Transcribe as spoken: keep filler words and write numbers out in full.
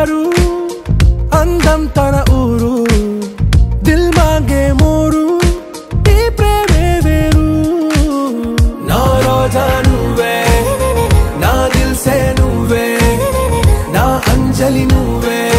బంగారు అందం తన ఊరు దిల్ మాంగే మోరు ఈ ప్రేమే వేరు నా రోజా నువ్వే నా దిల్ సే నువ్వే నా అంజలి నువ్వే